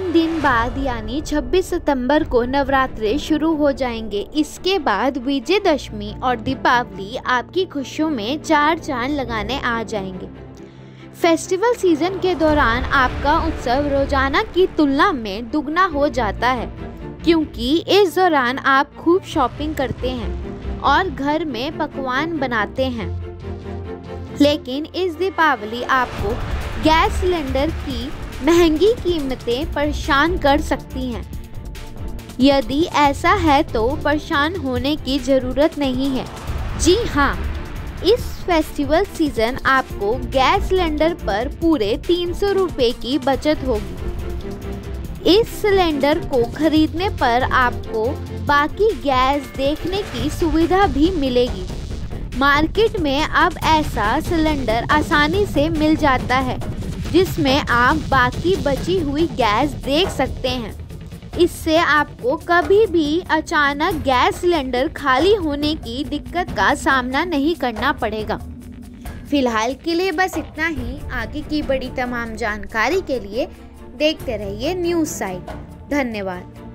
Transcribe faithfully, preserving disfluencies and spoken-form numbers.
तीन दिन बाद यानी छब्बीस सितंबर को नवरात्रे शुरू हो जाएंगे। इसके बाद विजयदशमी और दीपावली आपकी खुशियों में चार चांद लगाने आ जाएंगे। फेस्टिवल सीजन के दौरान आपका उत्सव रोजाना की तुलना में दुगना हो जाता है, क्योंकि इस दौरान आप खूब शॉपिंग करते हैं और घर में पकवान बनाते हैं। लेकिन इस दीपावली आपको गैस सिलेंडर की महंगी कीमतें परेशान कर सकती हैं। यदि ऐसा है तो परेशान होने की ज़रूरत नहीं है। जी हाँ, इस फेस्टिवल सीज़न आपको गैस सिलेंडर पर पूरे तीन सौ रुपये की बचत होगी। इस सिलेंडर को खरीदने पर आपको बाकी गैस देखने की सुविधा भी मिलेगी। मार्केट में अब ऐसा सिलेंडर आसानी से मिल जाता है, जिसमें आप बाकी बची हुई गैस देख सकते हैं। इससे आपको कभी भी अचानक गैस सिलेंडर खाली होने की दिक्कत का सामना नहीं करना पड़ेगा। फिलहाल के लिए बस इतना ही। आगे की बड़ी तमाम जानकारी के लिए देखते रहिए न्यूज़ साइट। धन्यवाद।